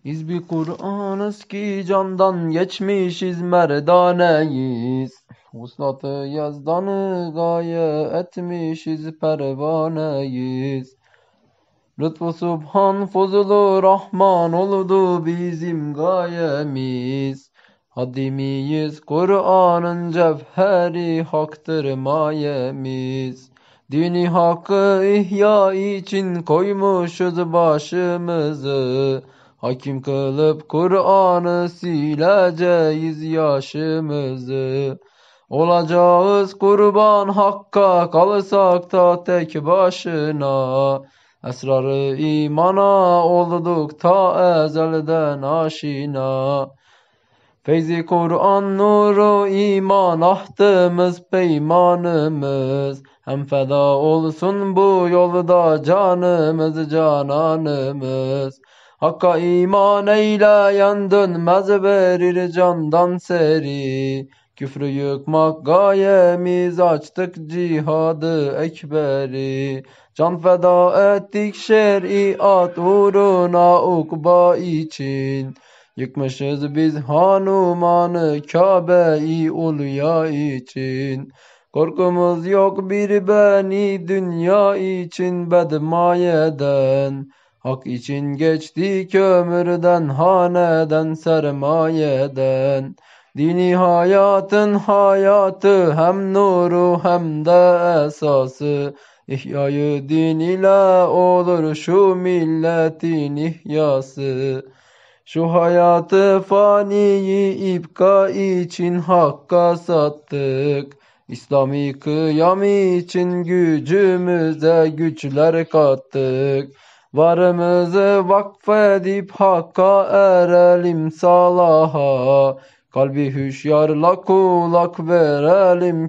Hizbi Kur'an'ız ki candan geçmişiz merdaneyiz. Vuslatı yazdanı gaye etmişiz pervaneyiz. Lütfu Subhan fuzulu Rahman oldu bizim gayemiz. Hadimiyiz Kur'an'ın cevheri haktır mayemiz. Dini hakkı ihya için koymuşuz başımızı. Hakim kılıp Kur'an'ı sileceğiz yaşımızı. Olacağız kurban hakka kalırsak da tek başına. Esrarı imana olduk ta ezelden aşina. Feyzi Kur'an nuru iman ahdımız peymanımız. Hem feda olsun bu yolda canımız cananımız. Hakka iman eyleyen dönmez verir candan seri. Küfrü yıkmak gayemiz açtık cihadı ekberi. Can feda ettik şeriat uğruna ukba için. Yıkmışız biz Hanuman'ı Kabe-i Ulya için. Korkumuz yok bir beni dünya için bedmayeden. Hak için geçtik ömürden haneden sermayeden. Dini hayatın hayatı hem nuru hem de esası. İhyayı din ile olur şu milletin ihyası. Şu hayatı faniyi ipka için hakka sattık. İslami kıyam için gücümüze güçler kattık. Varımızı vakfedip hakka erelim salaha. Kalbi hüşyarla kulak verelim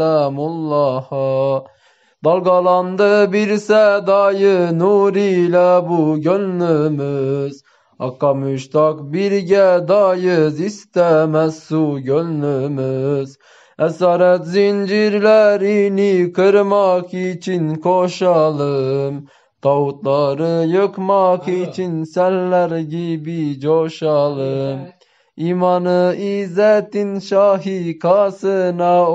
kelamullah'a. Dalgalandı bir sedayı nur ile bu gönlümüz. Hakka müştak bir gedayız istemez su gönlümüz. Esaret zincirlerini kırmak için koşalım. Tağutları yıkmak için seller gibi coşalım. İmanı izzetin şahikasına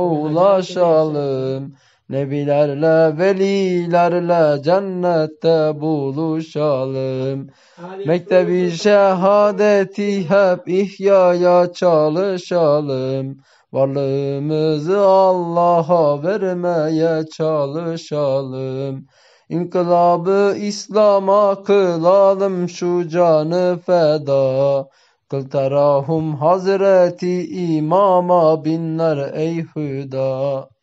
ulaşalım. Nebilerle velilerle cennette buluşalım. Mektebi şehadeti hep ihyaya çalışalım. Varlığımızı Allah'a vermeye çalışalım. İnkılabı İslam'a kılalım şu canı feda. Kıl terahum Hazreti İmam'a binler ey hüda.